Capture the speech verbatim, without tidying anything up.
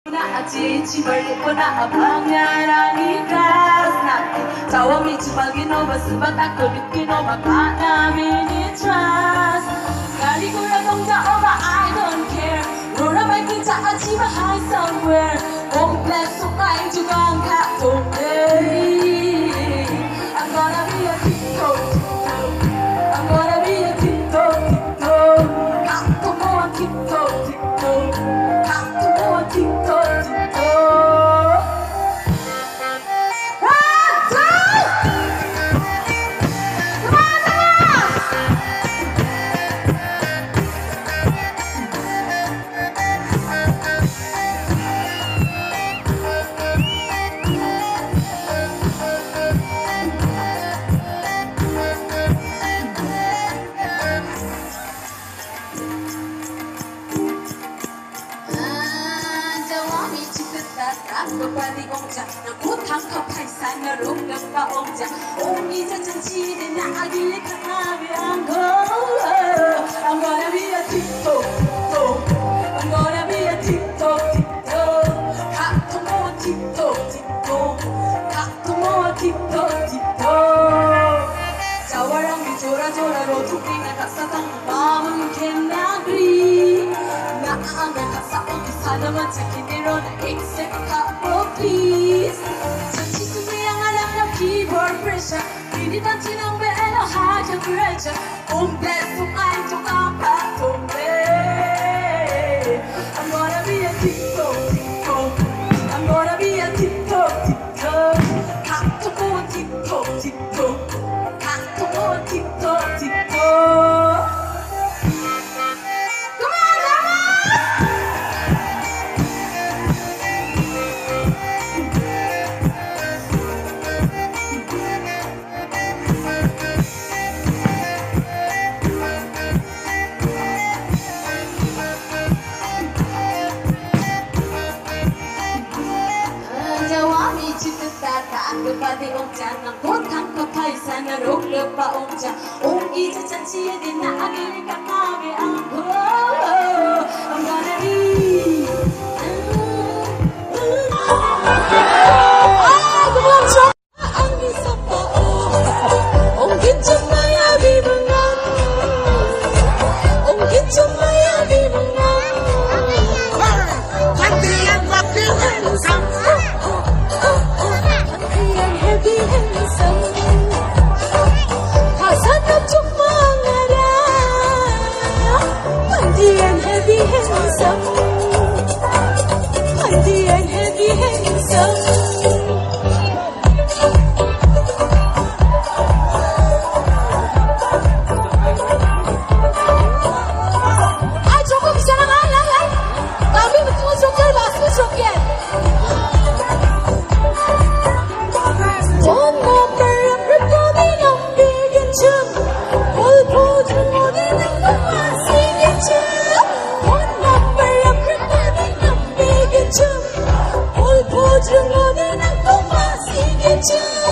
Cici pernah pangeran ikhlas nanti tawa mi cipagi no sebab aku bikin no makna mini trust kali gula bangga over I don't care Rora baik kita aci bahai somewhere kompleks sungai juga angkat today I'm gonna be a Tito I'm gonna be a Tito Tito aku mau Tito Tito aku mau Tito Kembali ongja, naku tangkap kaisan ngeruk lepa ongja. Om ija janji dia nak agi kami anggo. I'm gonna be a Tito, Tito. I'm gonna be a Tito, Tito. Kato mo Tito, Tito. Kato mo Tito, Tito. Jawarang di jora-jora rotuki na kasatang mamun kenagri. Naamel kasao di sana macakindero na ekseka. Please, janji semua yang alam yang keyboard pressure. Ini tak cinang beelo haja pressure. Om bless sungai juga apa tombe. I'm gonna be a Tito, Tito. I'm gonna be a Tito, Tito. Kato mo Tito, Tito. Kato mo Tito, Tito. Kembali ongja, nangkut tangkap kaisan ngeruk lepa ongja. Om ija janji dia nak agi kami anggo. I'm gonna be. Ah, belum coba anggi sapa oh. Om gitu maya di bengang. Om gitu maya di bengang. Kandian wakil handsome. Heavy handsome, kasana cuma ngara, mandian heavy handsome, mandian heavy handsome. Ay, cukup bisa naman lang, ay. Kami betul joker, basket joker. One number of recording on big and chum. All put more than a passing and chum. One number of recording on big and chum. All put more than a passing and chum.